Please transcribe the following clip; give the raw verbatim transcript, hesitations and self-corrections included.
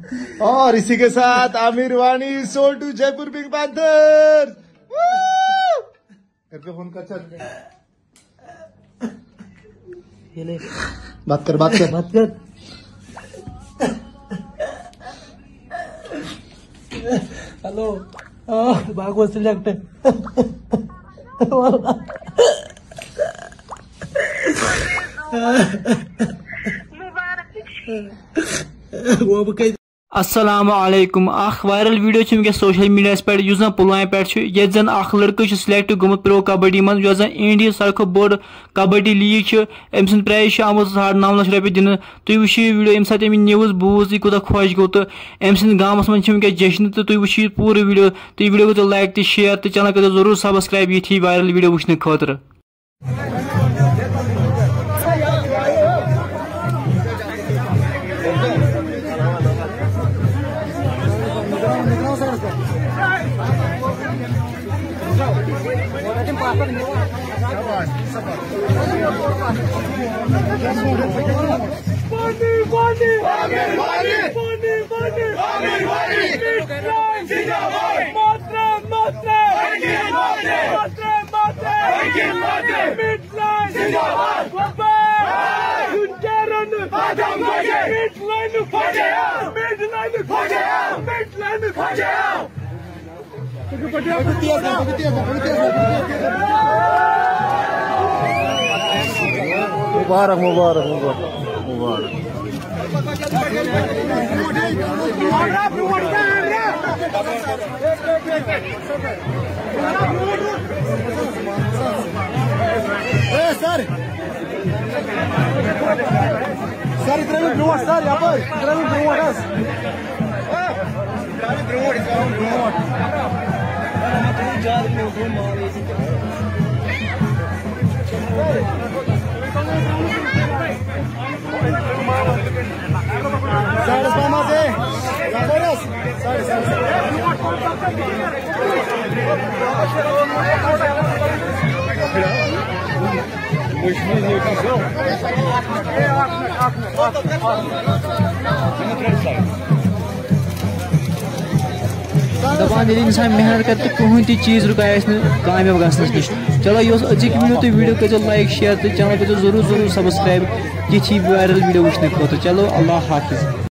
और इसी के साथ Aamir Wani sold to Jaipur Pink Panthers. घर पे फोन कर, चल बात कर बात कर बात कर। हेलो बागो सिलेक्ट वो बकई। अस्सलाम वालेकुम। अख वायरल वीडियो छ वनकस सोशल मीडिया पे युस जन पुलवाम पे ये जन अख लड़के सिलेक्ट गोमुत प्रो कबड्डी मन जो जन इंडिया सारे बोड़ कबड्डी लीग अम सद प्राइज आमुत साढ़ नौ लक्ष रुपये दिन। तुम वो वीडियो अम सात न्यूज़ बूज यह कूत खुश गो तो अम सद गामस मन वनकस जश्न तो तुम वो पूरे वीडियो तुम वीडियो कर लाइक तो शेयर तो चैनल कर जरूर सब्सक्राइब ये वायरल वीडियो वुचने खतर। मुबारक मुबारक मुबारक मुबारक। सर सर इधर भी ब्रोड सर यहाँ पर इधर भी ब्रोड है। साढ़े पाँच से साढ़े दपान इंसान मेहनत कर तो कहन ती चीज रुकाय कामयाब गसनस नश। चलो ये अजिक वीडियो तो वीडियो कर लाइक शेयर तो चैनल कर जरूर जरूर सब्सक्राइब ये वायरल वीडियो वुचने खतर। चलो अल्लाह हाफिज।